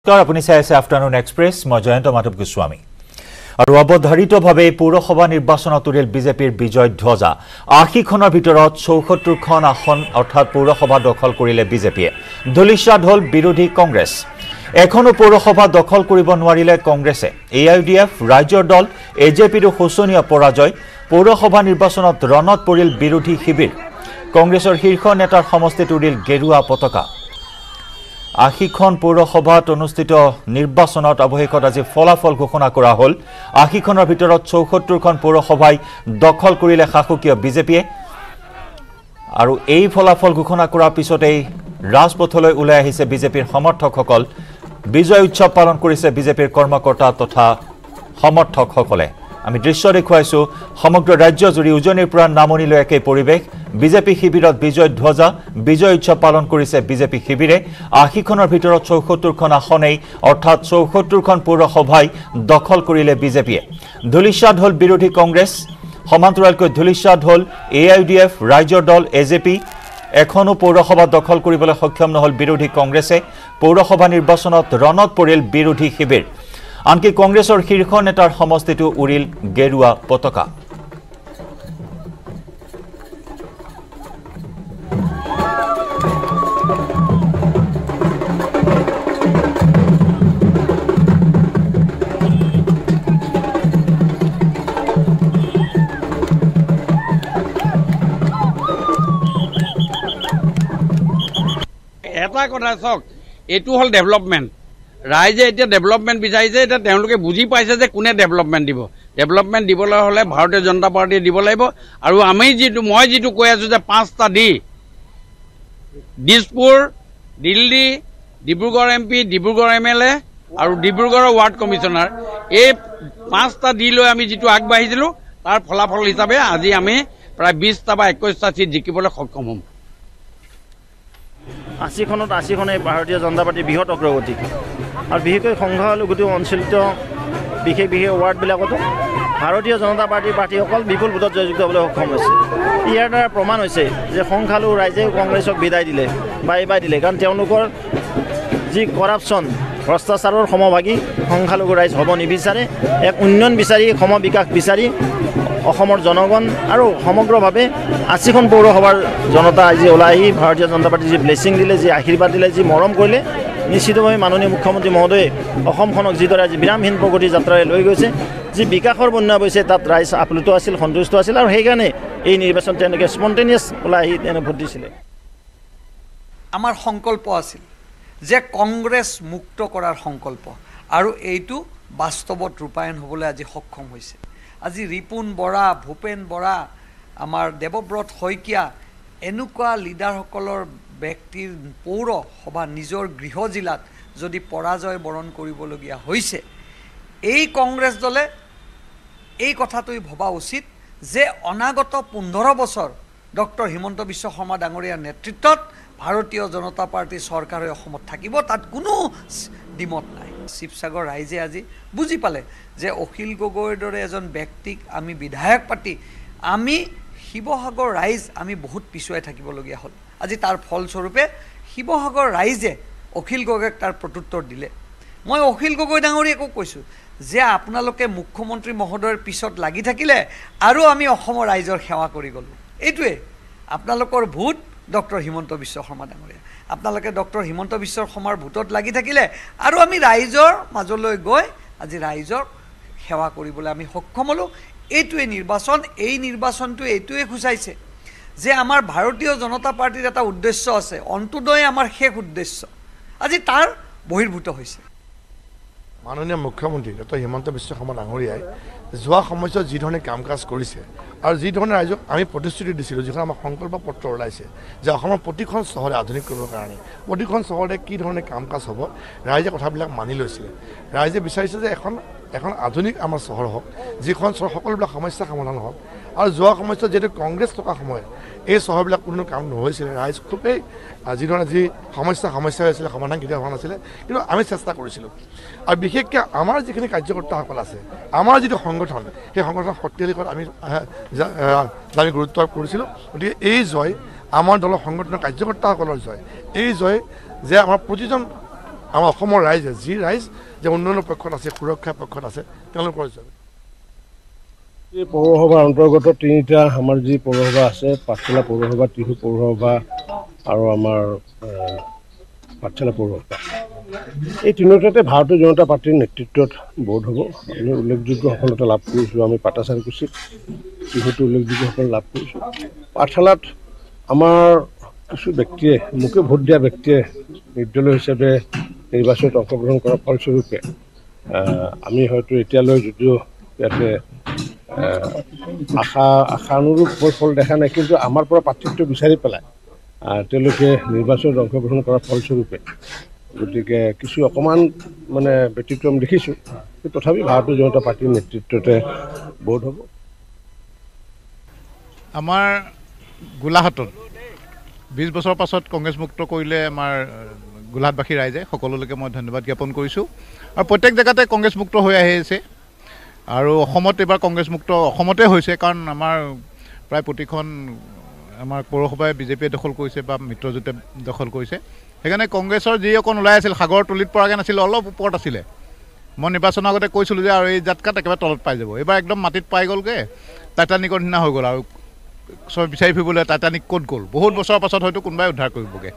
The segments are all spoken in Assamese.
আপুনি চাই আছে আফটাৰনুন এক্সপ্ৰেছ মই জয়ন্ত মাধৱ গোস্বামী আৰু অৱধাৰিতভাৱে পৌৰসভা নিৰ্বাচনত উৰিল বিজেপিৰ বিজয় ধ্বজা ৮০খনৰ ভিতৰত ৭৪খন আসন অৰ্থাৎ পৌৰসভা দখল কৰিলে বিজেপিয়ে ধুলিশ্বাদ হল বিৰোধী কংগ্ৰেছ এখনো পৌৰসভা দখল কৰিব নোৱাৰিলে কংগ্ৰেছে AIUDF ৰাজ্যৰ দল AJPৰ হোচনীয় পৰাজয় পৌৰসভা নিৰ্বাচনত ৰণত পৰিল বিৰোধী শিবিৰ কংগ্ৰেছৰ শীৰ্ষ নেতাৰ সমষ্টিত উৰিল গেৰুৱা পতাকা ৮০খন পৌৰসভাত অনুষ্ঠিত নিৰ্বাচনত অৱশেষত আজি ফলাফল ঘোষণা কৰা হ'ল ৮০খনৰ ভিতৰত ৭৪খন পৌৰসভাই দখল কৰিলে শাসকীয় বিজেপিয়ে আৰু এই ফলাফল ঘোষণা কৰাৰ পিছতেই ৰাজপথলৈ ওলাই আহিছে বিজেপিৰ সমৰ্থকসকল বিজয় উৎসৱ পালন কৰিছে বিজেপিৰ কৰ্মকৰ্তা তথা সমৰ্থকসকলে আমি দৃশ্য দেখুৱাইছো সমগ্ৰ ৰাজ্য জুৰি উজনিৰ পৰা নামনিলৈ একে পৰিৱেশ বিজেপি শিবিৰত বিজয় ধ্বজা বিজয় উৎসৱ পালন কৰিছে বিজেপি শিবিৰে ৮০খনৰ ভিতৰত ৭৪খন আসনেই অৰ্থাৎ ৭৪খন পৌৰসভাই দখল কৰিলে বিজেপিয়ে ধুলিশ্বাদ হল বিৰোধী কংগ্ৰেছ সমান্তৰালকৈ ধুলিশ্বাদ হল AIUDF ৰাজ্যৰ দল AJP এখনো পৌৰসভা দখল কৰিবলৈ সক্ষম নহল বিৰোধী কংগ্ৰেছে পৌৰসভা নিৰ্বাচনত ৰণত পৰিল বিৰোধী শিবিৰ আনকি কংগ্ৰেছৰ শীৰ্ষ নেতাৰ সমষ্টিটো উৰিল গেৰুৱা পতাকা এটা কথা চাওক এটো হল ডেভেলপমেন্ট ৰাইজে এতিয়া ডেভেলপমেন্ট বিচাৰিছে এটা তেওঁলোকে বুজি পাইছে যে কোনে ডেভেলপমেন্ট দিবলৈ হলে ভাৰতীয় জনতা পাৰ্টিয়ে দিব লাগিব আৰু আমি মই যেটো কৈ আছো যে পাঁচটা দিছপুৰ দিল্লী ডিব্ৰুগড় MP ডিব্ৰুগড় MLA আৰু ডিব্ৰুগড়ৰ ৱাৰ্ড কমিশনাৰ এই পাঁচটা লৈ আমি যেটো আগবাঢ়িছিলো তাৰ ফলাফল হিচাপে আজি আমি প্ৰায় 20টা বা 21টা সিট জিকিবলৈ সক্ষম হ'ম ৮০খনে ভাৰতীয় জনতা পাৰ্টিৰ বৃহৎ অগ্ৰগতি আৰু বিশেষকৈ সংখ্যালঘু অঞ্চলিত বিশেষ ৱাৰ্ডবিলাকতো ভাৰতীয় জনতা পাৰ্টিৰ প্ৰাৰ্থীসকল বিপুল ভোটত জয়যুক্ত হ'বলৈ সক্ষম হৈছে ইয়াৰ দ্বাৰা প্ৰমাণ হৈছে যে সংখ্যালঘু ৰাইজে কংগ্ৰেছক বিদায় দিলে বাই দিলে কাৰণ তেওঁলোকৰ যি কৰাপশ্যন ভ্ৰষ্টাচাৰৰ সমভাগী সংখ্যালঘু ৰাইজ হ'ব নিবিচাৰে এক উন্নয়ন বিচাৰি সম বিকাশ বিচাৰি অসমৰ জনগণ আৰু সমগ্ৰভাৱে ৮০খন পৌৰসভাৰ জনতা আজি ওলাই আহি ভাৰতীয় জনতা পাৰ্টি যি ব্লেছিং দিলে যি আশীৰ্বাদ দিলে যি মৰম কৰিলে নিশ্চিতভাৱে মাননীয় মুখ্যমন্ত্ৰী মহোদয়ে অসমখনক যিদৰে আজি বিৰামহীন প্ৰগতি যাত্ৰাৰে লৈ গৈছে যি বিকাশৰ বন্যা বৈছে তাত ৰাইজ আপ্লুত আছিল সন্তুষ্ট আছিল আৰু সেইকাৰণে এই নিৰ্বাচন তেওঁলোকে স্পণ্টেনিয়াছ ওলাই আহি তেনে ভোট দিছিলে আমাৰ সংকল্প আছিল যে কংগ্ৰেছ মুক্ত কৰাৰ সংকল্প আৰু এইটো বাস্তৱত ৰূপায়ণ হ'বলৈ আজি সক্ষম হৈছে আজি ৰিপুন বৰা ভূপেন বৰা আমাৰ দেৱব্ৰত শইকীয়া এনেকুৱা লিডাৰসকলৰ ব্যক্তিৰ পৌৰসভা নিজৰ গৃহ জিলাত যদি পৰাজয় বৰণ কৰিবলগীয়া হৈছে এই কংগ্ৰেছ দলে এই কথাটোই ভবা উচিত যে অনাগত 15 বছৰ ডক্টৰ হিমন্ত বিশ্ব শৰ্মা ডাঙৰীয়াৰ নেতৃত্বত ভাৰতীয় জনতা পাৰ্টিৰ চৰকাৰ অসমত থাকিব তাত কোনো ডিমত নাই শিৱসাগৰ ৰাইজে আজি বুজি পালে যে অখিল গগৈৰ দৰে এজন ব্যক্তিক আমি বিধায়ক পাতি আমি শিৱসাগৰ ৰাইজ আমি বহুত পিছুৱাই থাকিবলগীয়া হ'ল আজি তাৰ ফলস্বৰূপে শিৱসাগৰ ৰাইজে অখিল গগৈক তাৰ প্ৰত্যুত্তৰ দিলে মই অখিল গগৈ ডাঙৰীয়াকো কৈছোঁ যে আপোনালোকে মুখ্যমন্ত্ৰী মহোদয়ৰ পিছত লাগি থাকিলে আৰু আমি অসমৰ ৰাইজৰ সেৱা কৰি গ'লোঁ এইটোৱে আপোনালোকৰ ভোট ডক্টৰ হিমন্ত বিশ্ব শৰ্মা ডাঙৰীয়া আপোনালোকে ডক্টৰ হিমন্ত বিশ্ব শৰ্মাৰ ভোটত লাগি থাকিলে আৰু আমি ৰাইজৰ মাজলৈ গৈ আজি ৰাইজৰ সেৱা কৰিবলৈ আমি সক্ষম হ'লোঁ এইটোৱে নিৰ্বাচন এই নিৰ্বাচনটো এইটোৱে খুচাইছে যে আমাৰ ভাৰতীয় জনতা পাৰ্টিৰ এটা উদ্দেশ্য আছে অন্তোদয় আমাৰ শেষ উদ্দেশ্য আজি তাৰ বহিৰ্ভূত হৈছে মাননীয় মুখ্যমন্ত্ৰী ডক্টৰ হিমন্ত বিশ্ব শৰ্মা ডাঙৰীয়াই যোৱা সময়ছোৱাত যি ধৰণে কাম কাজ কৰিছে আৰু যি ধৰণে ৰাইজক আমি প্ৰতিশ্ৰুতি দিছিলোঁ যিখন আমাৰ সংকল্প পত্ৰ ওলাইছে যে অসমৰ প্ৰতিখন চহৰে আধুনিক কৰিবৰ কাৰণে প্ৰতিখন চহৰতে কি ধৰণে কাম কাজ হ'ব ৰাইজে কথাবিলাক মানি লৈছিলে ৰাইজে বিচাৰিছে যে এখন আধুনিক আমাৰ চহৰ হওক যিখন চহৰ সকলোবিলাক সমস্যা সমাধান হওক আৰু যোৱা সময়ছোৱাত যিহেতু কংগ্ৰেছ থকা সময়ত এই চহৰবিলাক কোনো কাম নহৈছিলে ৰাইজ খুবেই যি ধৰণে যি সমস্যা হৈছিলে সমাধান কেতিয়াও হোৱা নাছিলে কিন্তু আমি চেষ্টা কৰিছিলোঁ আৰু বিশেষকৈ আমাৰ যিখিনি কাৰ্যকৰ্তাসকল আছে আমাৰ যিটো সংগঠন সেই সংগঠন শক্তিশালী কৰাত আমি গুৰুত্ব কৰিছিলোঁ গতিকে এই জয় আমাৰ দলৰ সংগঠনৰ কাৰ্যকৰ্তাসকলৰ জয় এই জয় যে আমাৰ প্ৰতিজন আমাৰ অসমৰ ৰাইজে যি ৰাইজ যে উন্নয়নৰ পক্ষত আছে সুৰক্ষাৰ পক্ষত আছে তেওঁলোকৰ পৌৰসভাৰ অন্তৰ্গত 3টা আমাৰ যি পৌৰসভা আছে পাঠশালা পৌৰসভা টিহু পৌৰসভা আৰু আমাৰ পাঠশালা পৌৰসভা এই তিনিওটাতে ভাৰতীয় জনতা পাৰ্টিৰ নেতৃত্বত বোৰ্ড হ'ব আমি উল্লেখযোগ্য সফলতা লাভ কৰিছোঁ আমি পাটাচাৰকুচিত টিহুটো উল্লেখযোগ্য সফলতা লাভ কৰিছোঁ পাঠশালাত আমাৰ কিছু ব্যক্তিয়ে মোকে ভোট দিয়া ব্যক্তিয়ে নিৰ্দলীয় হিচাপে নিৰ্বাচনত অংশগ্ৰহণ কৰাৰ ফলস্বৰূপে আমি হয়তো এতিয়ালৈ যদিও ইয়াতে আশানুৰূপ ফল দেখা নাই কিন্তু আমাৰ পৰা প্ৰাৰ্থিত্ব বিচাৰি পেলাই তেওঁলোকে নিৰ্বাচনত অংশগ্ৰহণ কৰাৰ ফলস্বৰূপে গতিকে কিছু অকণমান মানে ব্যতিক্ৰম দেখিছোঁ তথাপি ভাৰতীয় জনতা পাৰ্টিৰ নেতৃত্বতে বোৰ্ড হ'ব আমাৰ গোলাঘাটত 20 বছৰ পাছত কংগ্ৰেছ মুক্ত কৰিলে আমাৰ গোলাঘাটবাসী ৰাইজে সকলোলৈকে মই ধন্যবাদ জ্ঞাপন কৰিছোঁ আৰু প্ৰত্যেক জেগাতে কংগ্ৰেছ মুক্ত হৈ আহি আছে আৰু অসমত এবাৰ কংগ্ৰেছ মুক্ত অসমতে হৈছে কাৰণ আমাৰ প্ৰায় প্ৰতিখন আমাৰ পৌৰসভাই বিজেপিয়ে দখল কৰিছে বা মিত্ৰজোঁটে দখল কৰিছে সেইকাৰণে কংগ্ৰেছৰ যি অকণ ওলাই আছিল সাগৰৰ তলিত পৰাকৈ নাছিল অলপ ওপৰত আছিলে মই নিৰ্বাচনৰ আগতে কৈছিলোঁ যে আৰু এই জাতকাত একেবাৰে তলত পাই যাব এইবাৰ একদম মাটিত পাই গ'লগৈ টাইটানিকৰ নিচিনা হৈ গ'ল আৰু চব বিচাৰি ফুৰিবলৈ টাইটানিক ক'ত গ'ল বহুত বছৰৰ পাছত হয়তো কোনোবাই উদ্ধাৰ কৰিবগৈ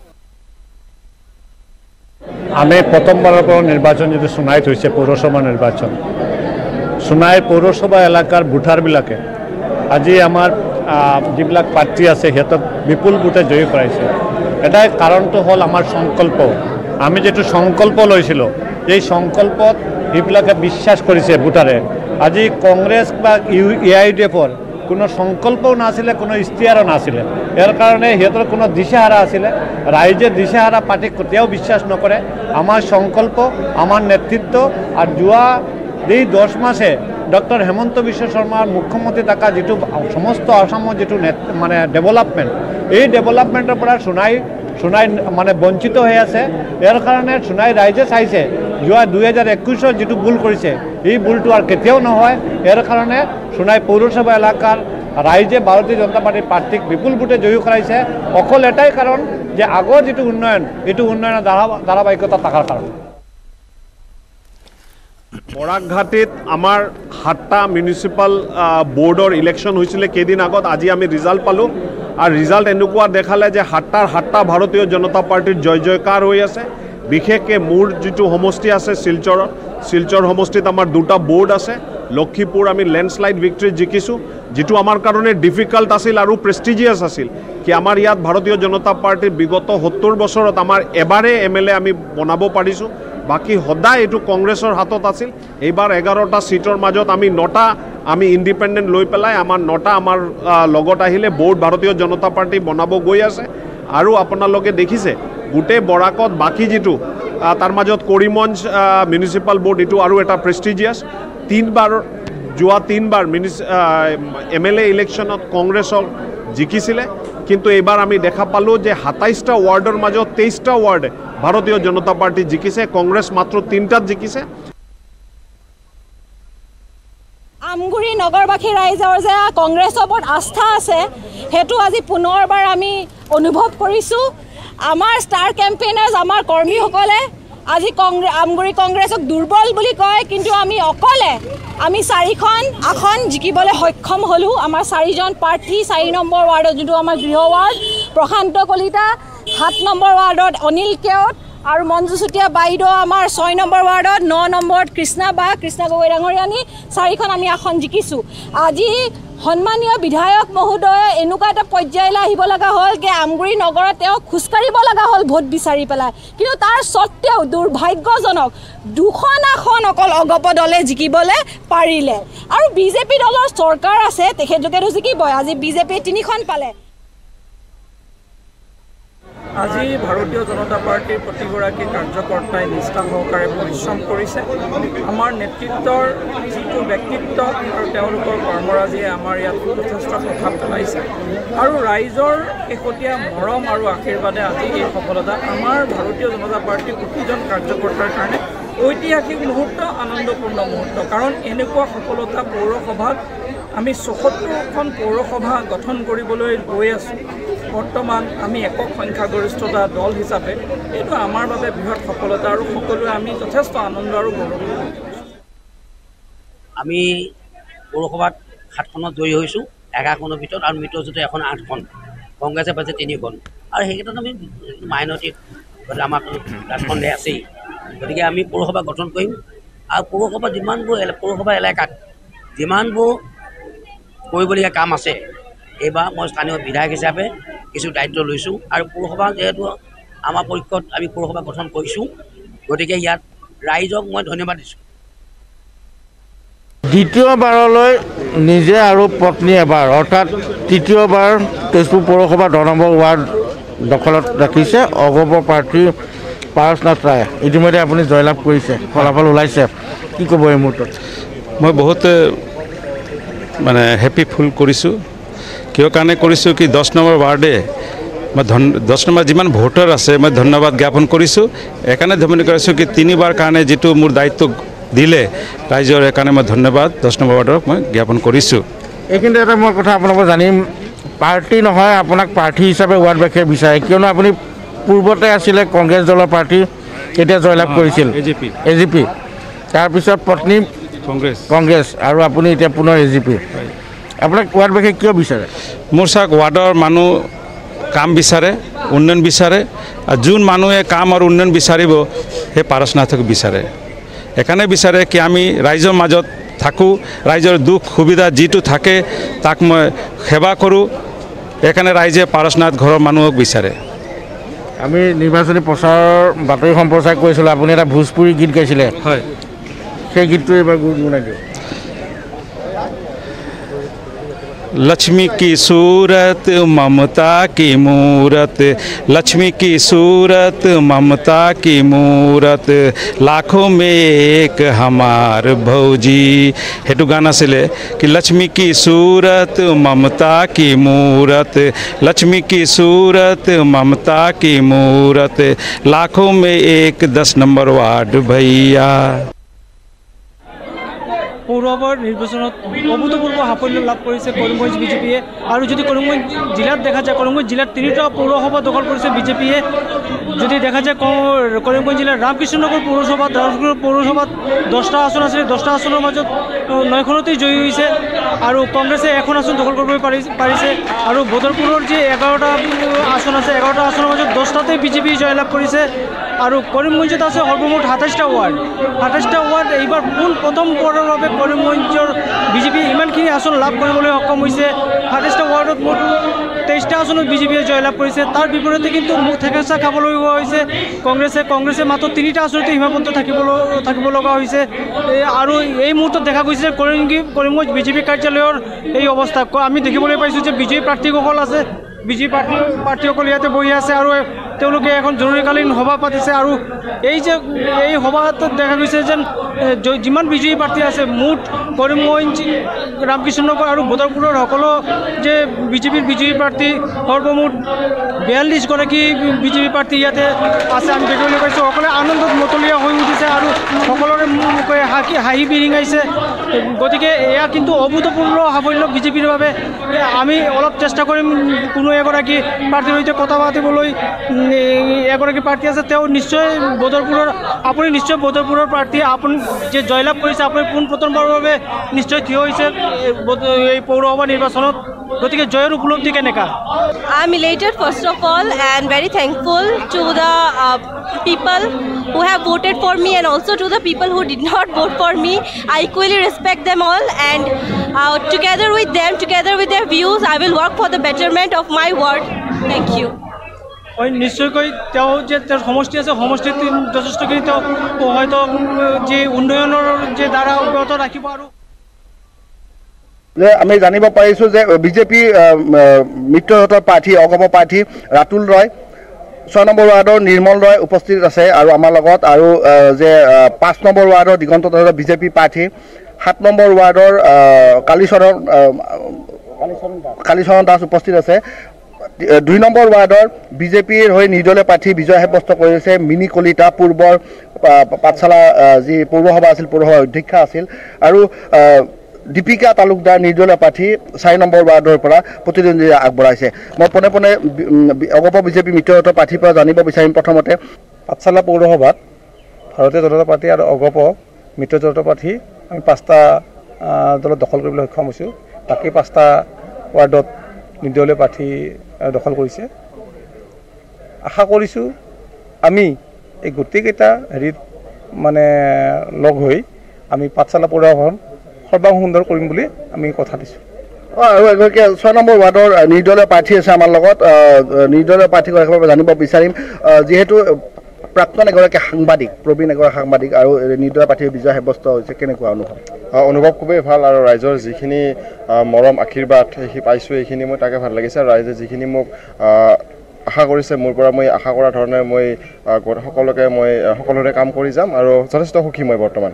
আমি প্ৰথমবাৰৰ পৰা নিৰ্বাচন যিটো সোণাইত হৈছে পৌৰসভা নিৰ্বাচন সোণাই পৌৰসভা এলেকাৰ ভোটাৰবিলাকে আজি আমাৰ যিবিলাক প্ৰাৰ্থী আছে সিহঁতক বিপুল ভোটে জয়ী কৰাইছে এটাই কাৰণটো হ'ল আমাৰ সংকল্প আমি যিটো সংকল্প লৈছিলোঁ এই সংকল্পত এইবিলাকে বিশ্বাস কৰিছে ভোটাৰে আজি কংগ্ৰেছ বা AIUDFৰ কোনো সংকল্পও নাছিলে কোনো ইস্তিহাৰো নাছিলে ইয়াৰ কাৰণে সিহঁতৰ কোনো দিশাহাৰা আছিলে ৰাইজে দিশাহাৰা পাৰ্টিক কেতিয়াও বিশ্বাস নকৰে আমাৰ সংকল্প আমাৰ নেতৃত্ব আৰু যোৱা এই 10 মাসে ডক্টৰ হেমন্ত বিশ্ব শৰ্মাৰ মুখ্যমন্ত্ৰী থকা যিটো সমস্ত আসামৰ যিটো মানে ডেভেলপমেণ্ট এই ডেভেলপমেণ্টৰ পৰা সোণাই মানে বঞ্চিত হৈ আছে ইয়াৰ কাৰণে সোণাই ৰাইজে চাইছে যোৱা 2021 যিটো ভুল কৰিছে এই ভুলটো আৰু কেতিয়াও নহয় ইয়াৰ কাৰণে সোণাই পৌৰসভা এলেকাৰ ৰাইজে ভাৰতীয় জনতা পাৰ্টিৰ প্ৰাৰ্থীক বিপুল ভোটে জয়ী কৰাইছে অকল এটাই কাৰণ যে আগৰ যিটো উন্নয়ন এইটো উন্নয়নৰ ধাৰাবাহিকতা থকাৰ কাৰণে বৰাকঘাটিত আমাৰ 7টা মিউনিচিপাল বোৰ্ডৰ ইলেকশ্যন হৈছিলে কেইদিন আগত আজি আমি ৰিজাল্ট পালোঁ আৰু ৰিজাল্ট এনেকুৱা দেখালে যে 7টা ভাৰতীয় জনতা পাৰ্টিৰ জয় জয়কাৰ হৈ আছে বিশেষকৈ মোৰ যিটো সমষ্টি আছে শিলচৰ সমষ্টিত আমাৰ 2টা বোৰ্ড আছে লক্ষীপুৰ আমি লেণ্ডশ্লাইড ভিক্টৰী জিকিছোঁ যিটো আমাৰ কাৰণে ডিফিকাল্ট আছিল আৰু প্ৰেষ্টিজিয়াছ আছিল কি আমাৰ ইয়াত ভাৰতীয় জনতা পাৰ্টিৰ বিগত 70 বছৰত আমাৰ এবাৰে MLA আমি বনাব পাৰিছোঁ বাকি সদায় এইটো কংগ্ৰেছৰ হাতত আছিল এইবাৰ 11টা সিটৰ মাজত আমি 9টা আমি ইণ্ডিপেণ্ডেণ্ট লৈ পেলাই আমাৰ 9টা আমাৰ লগত আহিলে বোৰ্ড ভাৰতীয় জনতা পাৰ্টি বনাব গৈ আছে আৰু আপোনালোকে দেখিছে গোটেই বৰাকত বাকি যিটো তাৰ মাজত কৰিমগঞ্জ মিউনিচিপাল বোৰ্ড এইটো আৰু এটা প্ৰেষ্টিজিয়াছ যোৱা 3বাৰ MLA ইলেকশ্যনত কংগ্ৰেছক জিকিছিলে কিন্তু এইবাৰ আমি দেখা পালোঁ যে 27টা ৱাৰ্ডৰ মাজত 23টা ৱাৰ্ডে ভাৰতীয় জনতা পাৰ্টি জিকিছে কংগ্ৰেছ মাত্ৰ 3টাত জিকিছে আমগুৰি নগৰবাসী ৰাইজৰ যে কংগ্ৰেছৰ ওপৰত আস্থা আছে সেইটো আজি পুনৰবাৰ আমি অনুভৱ কৰিছোঁ আমাৰ ষ্টাৰ কেম্পেইনাৰ্ছ আমাৰ কৰ্মীসকলে আজি আমগুৰি কংগ্ৰেছক দুৰ্বল বুলি কয় কিন্তু আমি অকলে আমি 4খন আসন জিকিবলৈ সক্ষম হ'লোঁ আমাৰ 4জন প্ৰাৰ্থী 4 নম্বৰ ৱাৰ্ডত যোনটো আমাৰ গৃহ ৱাৰ্ড প্ৰশান্ত কলিতা 7 নম্বৰ ৱাৰ্ডত অনিল কেওট আৰু মঞ্জু চুতীয়া বাইদেউ আমাৰ 6 নম্বৰ ৱাৰ্ডত 9 নম্বৰত কৃষ্ণা গগৈ ডাঙৰীয়ানী 4খন আমি আসন জিকিছোঁ আজি সন্মানীয় বিধায়ক মহোদয় এনেকুৱা এটা পৰ্যায়লৈ আহিব লগা হ'ল যে আমগুৰি নগৰত তেওঁ খোজকাঢ়িব লগা হ'ল ভোট বিচাৰি পেলাই কিন্তু তাৰ স্বত্তেও দুৰ্ভাগ্যজনক 2খন আসন অকল অগপ দলে জিকিবলৈ পাৰিলে আৰু BJP দলৰ চৰকাৰ আছে তেখেতলোকেতো জিকিবই আজি BJP 3খন পালে আজি ভাৰতীয় জনতা পাৰ্টিৰ প্ৰতিগৰাকী কাৰ্যকৰ্তাই নিষ্ঠা সহকাৰে পৰিশ্ৰম কৰিছে আমাৰ নেতৃত্বৰ যিটো ব্যক্তিত্ব আৰু তেওঁলোকৰ কৰ্মৰাজিয়ে আমাৰ ইয়াত যথেষ্ট প্ৰভাৱ পেলাইছে আৰু ৰাইজৰ শেহতীয়া মৰম আৰু আশীৰ্বাদে আজি এই সফলতা আমাৰ ভাৰতীয় জনতা পাৰ্টিৰ প্ৰতিজন কাৰ্যকৰ্তাৰ কাৰণে ঐতিহাসিক মুহূৰ্ত আনন্দপূৰ্ণ মুহূৰ্ত কাৰণ এনেকুৱা সফলতা পৌৰসভাত আমি 74খন পৌৰসভা গঠন কৰিবলৈ গৈ আছোঁ বৰ্তমান আমি একক সংখ্যাগৰিষ্ঠতা দল হিচাপে এইটো আমাৰ বাবে বৃহৎ সফলতা আৰু সকলোৱে আমি যথেষ্ট আনন্দ আৰু গৌৰৱ আমি পৌৰসভাত 7খনত জয়ী হৈছোঁ 11খনৰ ভিতৰত আৰু মিত্ৰজোঁটে এখন 8খন কংগ্ৰেছে পাইছে 3খন আৰু সেইকেইটাত আমি মাইনৰিটি আমাক ৰাজখণ্ডে আছেই গতিকে আমি পৌৰসভা গঠন কৰিম আৰু পৌৰসভা যিমানবোৰ পৌৰসভা এলেকাত যিমানবোৰ কৰিবলগীয়া কাম আছে এইবাৰ মই স্থানীয় বিধায়ক হিচাপে কিছু দায়িত্ব লৈছোঁ আৰু পৌৰসভা যিহেতু আমাৰ পক্ষত আমি পৌৰসভা গঠন কৰিছোঁ গতিকে ইয়াত ৰাইজক মই ধন্যবাদ দিছোঁ দ্বিতীয়বাৰলৈ নিজে আৰু পত্নী এবাৰ অৰ্থাৎ তৃতীয়বাৰ তেজপুৰ পৌৰসভা 10 নম্বৰ ৱাৰ্ড দখলত ৰাখিছে অগপ প্ৰাৰ্থী পাৰসনাথ ৰায় ইতিমধ্যে আপুনি জয়লাভ কৰিছে ফলাফল ওলাইছে কি ক'ব এই মুহূৰ্তত মই বহুত মানে হেপী ফুল কৰিছোঁ কিয় কাৰণে কৰিছোঁ কি 10 নম্বৰ ৱাৰ্ডে মই 10 নম্বৰ যিমান ভোটাৰ আছে মই ধন্যবাদ জ্ঞাপন কৰিছোঁ একাৰণে ধন্যবাদ কৰিছোঁ কি 3বাৰ কাৰণে যিটো মোৰ দায়িত্ব দিলে ৰাইজৰ একাৰণে মই ধন্যবাদ 10 নম্বৰ ৱাৰ্ডক মই জ্ঞাপন কৰিছোঁ এইখিনিতে এটা মই কথা আপোনালোকক জানিম পাৰ্টি নহয় আপোনাক প্ৰাৰ্থী হিচাপে ৱাৰ্ডবাসীয়ে বিচাৰে কিয়নো আপুনি পূৰ্বতে আছিলে কংগ্ৰেছ দলৰ প্ৰাৰ্থী এতিয়া জয়লাভ কৰিছিল এজিপি তাৰপিছত পত্নী কংগ্ৰেছ আৰু আপুনি এতিয়া পুনৰ এজিপি আপোনাক ৱাৰ্ডবাসীয়ে কিয় বিচাৰে মোৰ চাওক ৱাৰ্ডৰ মানুহ কাম বিচাৰে উন্নয়ন বিচাৰে আৰু যোন মানুহে কাম আৰু উন্নয়ন বিচাৰিব সেই পাৰসনাথক বিচাৰে এখানে বিচাৰে কি আমি ৰাইজৰ মাজত থাকোঁ ৰাইজৰ দুখ সুবিধা যিটো থাকে তাক মই সেৱা কৰোঁ এখানে ৰাইজে পাৰসনাথ ঘৰৰ মানুহক বিচাৰে আমি নিৰ্বাচনী প্ৰচাৰৰ বাতৰি সম্প্ৰচাৰ কৰিছিলোঁ আপুনি এটা ভোজপুৰী গীত গাইছিলে হয় সেই গীতটো এবাৰ গুণগুণাই দিয়ক लक्ष्मी की सूरत ममता की मूरत लक्ष्मी की सूरत ममता की मूरत लाखों में एक हमार भौजी हेतु गाना सिले कि लक्ष्मी की सूरत ममता की मूरत लक्ष्मी की सूरत ममता की मूरत लाखों में एक 10 नंबर वार्ड भैया পৌৰসভাৰ নিৰ্বাচনত অভূতপূৰ্ব সাফল্য লাভ কৰিছে কৰিমগঞ্জ বিজেপিয়ে আৰু যদি কৰিমগঞ্জ জিলাত দেখা যায় কৰিমগঞ্জ জিলাত 3টা পৌৰসভা দখল কৰিছে বিজেপিয়ে যদি দেখা যায় কৰিমগঞ্জ জিলাৰ ৰামকৃষ্ণনগৰ পৌৰসভাত 10টা আসন আছে 10টা আসনৰ মাজত 9খনতেই জয়ী হৈছে আৰু কংগ্ৰেছে এখন আসন দখল কৰিব পাৰিছে আৰু বদৰপুৰৰ যে 11টা আসন আছে 11টা আসনৰ মাজত 10টাতে বিজেপি জয়লাভ কৰিছে আৰু কৰিমগঞ্জত আছে সৰ্বমুঠ 27টা ৱাৰ্ড এইবাৰ প্ৰথম পৰৰ বাবে কৰিমগঞ্জৰ বিজেপি ইমানখিনি আসন লাভ কৰিবলৈ সক্ষম হৈছে 27টা ৱাৰ্ডত মুঠ 23টা আসনত বিজেপিয়ে জয়লাভ কৰিছে তাৰ বিপৰীতে কিন্তু মুখ থেকেচা খাবলগীয়া হৈছে কংগ্ৰেছে মাত্ৰ 3টা আসনতে সীমাবদ্ধ থাকিব লগা হৈছে আৰু এই মুহূৰ্তত দেখা গৈছে যে কৰিমগঞ্জ বিজেপি কাৰ্যালয়ৰ এই অৱস্থা আমি দেখিবলৈ পাইছোঁ যে বিজেপি প্ৰাৰ্থীসকল আছে বিজেপি প্ৰাৰ্থীসকল ইয়াতে বহি আছে আৰু তেওঁলোকে এখন জৰুৰীকালীন সভা পাতিছে আৰু এই যে এই সভাত দেখা গৈছে যেন যিমান বিজেপি প্ৰাৰ্থী আছে মুঠ কৰিমগঞ্জ ৰামকৃষ্ণনগৰ আৰু বদৰপুৰৰ সকলো যে বিজেপি প্ৰাৰ্থী সৰ্বমুঠ 42গৰাকী বিজেপি প্ৰাৰ্থী ইয়াতে আছে আমি দেখিবলৈ পাইছোঁ সকলোৱে আনন্দত মতলীয়া হৈ উঠিছে আৰু সকলোৰে মুখে হাঁহি বিৰিঙাইছে গতিকে এয়া কিন্তু অভূতপূৰ্ব সাফল্য বিজেপিৰ বাবে আমি অলপ চেষ্টা কৰিম কোনো এগৰাকী প্ৰাৰ্থীৰ সৈতে কথা পাতিবলৈ এগৰাকী প্ৰাৰ্থী আছে তেওঁ নিশ্চয় আপুনি নিশ্চয় বদৰপুৰৰ প্ৰাৰ্থী আপুনি যে জয়লাভ কৰিছে আপুনি পোনপ্ৰথমবাৰৰ বাবে নিশ্চয় থিয় হৈছে এই পৌৰসভা নিৰ্বাচনত গতিকে জয়ৰ উপলব্ধি কেনেকা I am elated first of all and very thankful to the people who have voted for me and also to the people who did not vote for me. I equally respect them all and together with them, together with their views, I will work for the betterment of my ward. Thank you. নিশ্চয়কৈ তেওঁ যে তেওঁৰ সমষ্টি আছে সমষ্টিত যথেষ্টখিনি তেওঁ হয়তো যে উন্নয়নৰ যে ধাৰা অব্যাহত ৰাখিব আৰু আমি জানিব পাৰিছোঁ যে বিজেপি মিত্ৰজোঁটৰ প্ৰাৰ্থী অগপ প্ৰাৰ্থী ৰাতুল ৰয় 6 নম্বৰ ৱাৰ্ডৰ নিৰ্মল ৰয় উপস্থিত আছে আৰু আমাৰ লগত আৰু যে 5 নম্বৰ ৱাৰ্ডৰ দিগন্ত বিজেপি প্ৰাৰ্থী 7 নম্বৰ ৱাৰ্ডৰ কালীচৰণ দাস উপস্থিত আছে 2 নম্বৰ ৱাৰ্ডৰ বিজেপিৰ হৈ নিৰ্দলীয় প্ৰাৰ্থী বিজয় সাব্যস্ত কৰিছে মিনি কলিতা পূৰ্বৰ পাঠশালা যি পৌৰসভা আছিল পৌৰসভাৰ অধ্যক্ষা আছিল আৰু দীপিকা তালুকদাৰ নিৰ্দলীয় প্ৰাৰ্থী 4 নম্বৰ ৱাৰ্ডৰ পৰা প্ৰতিদ্বন্দ্বিতা আগবঢ়াইছে মই পোনে পোনে অগপ বিজেপি মিত্ৰজোঁটৰ প্ৰাৰ্থীৰ পৰা জানিব বিচাৰিম প্ৰথমতে পাঠশালা পৌৰসভাত ভাৰতীয় জনতা পাৰ্টি আৰু অগপ মিত্ৰজোঁটৰ প্ৰাৰ্থী আমি 5টা দলত দখল কৰিবলৈ সক্ষম হৈছোঁ বাকী 5টা ৱাৰ্ডত নিৰ্দলীয় প্ৰাৰ্থী দখল কৰিছে আশা কৰিছোঁ আমি এই গোটেইকেইটা হেৰিত মানে লগ হৈ আমি পাঠশালা পৌৰসভাখন সৰ্বাংগ কৰিম বুলি আমি কথা দিছোঁ আৰু এগৰাকী 6 নম্বৰ ৱাৰ্ডৰ নিৰ্দলীয় প্ৰাৰ্থী আছে আমাৰ লগত নিৰ্দলীয় প্ৰাৰ্থীগৰাকীৰ পৰা জানিব বিচাৰিম যিহেতু প্ৰাক্তন এগৰাকী সাংবাদিক প্ৰবীণ এগৰাকী সাংবাদিক আৰু নিৰ্দলীয় প্ৰাৰ্থীৰ বিজয় সাব্যস্ত হৈছে কেনেকুৱা অনুভৱ খুবেই ভাল আৰু ৰাইজৰ যিখিনি মৰম আশীৰ্বাদ সেই পাইছোঁ এইখিনি মই তাকে ভাল লাগিছে আৰু ৰাইজে যিখিনি মোক আশা কৰিছে মোৰ পৰা মই আশা কৰা ধৰণে মই সকলোকে মই সকলোৰে কাম কৰি যাম আৰু যথেষ্ট সুখী মই বৰ্তমান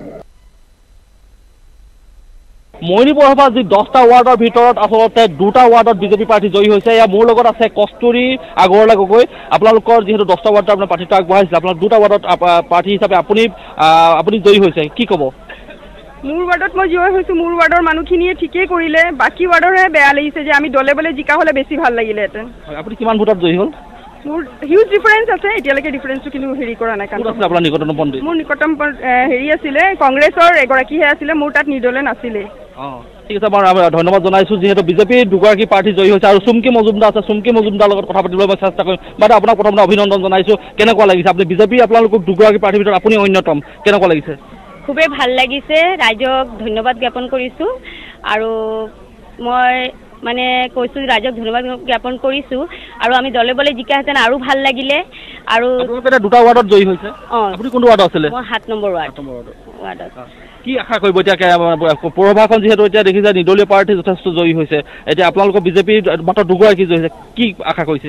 মইনী পৌৰসভাৰ যি 10টা ৱাৰ্ডৰ ভিতৰত আচলতে 2টা ৱাৰ্ডত বিজেপি প্ৰাৰ্থী জয়ী হৈছে এয়া মোৰ লগত আছে কস্তুৰী আগৰৱালা গগৈ আপোনালোকৰ যিহেতু 10টা ৱাৰ্ডত আপোনাৰ প্ৰাৰ্থীটো আগবঢ়াইছে আপোনাৰ 2টা ৱাৰ্ডত প্ৰাৰ্থী হিচাপে আপুনি জয়ী হৈছে কি ক'ব মোৰ ৱাৰ্ডত মই জয়ী হৈছোঁ মোৰ ৱাৰ্ডৰ মানুহখিনিয়ে ঠিকেই কৰিলে বাকী ৱাৰ্ডৰহে বেয়া লাগিছে যে আমি দলে বলে জিকা হ'লে বেছি ভাল লাগিলেহেঁতেন আপুনি কিমান ভোটত জয়ী হ'ল মোৰ হিউজ ডিফাৰেন্স আছে এতিয়ালৈকে ডিফাৰেন্সটো কিন্তু হেৰি কৰা নাই কাৰণ আপোনাৰ নিকটতম পণ্ডিত মোৰ নিকটতম হেৰি আছিলে কংগ্ৰেছৰ এগৰাকীহে আছিলে মোৰ তাত নিৰ্দলীয় নাছিলে ঠিক আছে বাৰু ধন্যবাদ জনাইছোঁ যিহেতু বিজেপিৰ 2গৰাকী প্ৰাৰ্থী জয়ী হৈছে আৰু চুমকি মজুমদাৰ আছে চুমকি মজুমদাৰ লগত কথা পাতিবলৈ মই চেষ্টা কৰিম বাইদেউ আপোনাক প্ৰথমতে অভিনন্দন জনাইছোঁ কেনেকুৱা লাগিছে আপুনি বিজেপি আপোনালোকক 2গৰাকী প্ৰাৰ্থীৰ ভিতৰত আপুনি অন্যতম কেনেকুৱা লাগিছে খুবেই ভাল লাগিছে ৰাইজক ধন্যবাদ জ্ঞাপন কৰিছোঁ আৰু মই মানে কৈছোঁ ৰাইজক ধন্যবাদ জ্ঞাপন কৰিছোঁ আৰু আমি দলে বলে জিকাহেঁতেন আৰু ভাল লাগিলে আৰু 2টা ৱাৰ্ডত জয়ী হৈছে আপুনি কোনটো ৱাৰ্ডত আছিলে মই 7 নম্বৰ ৱাৰ্ডত কি আশা কৰিব এতিয়া পৌৰসভাখন যিহেতু এতিয়া দেখিছে নিৰ্দলীয় প্ৰাৰ্থী যথেষ্ট জয়ী হৈছে এতিয়া আপোনালোকৰ বিজেপিৰ মাত্ৰ 2গৰাকী জয়ী হৈছে কি আশা কৰিছে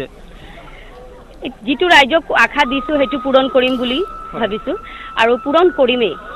যিটো ৰাইজক আশা দিছোঁ সেইটো পূৰণ কৰিম বুলি ভাবিছোঁ আৰু পূৰণ কৰিমেই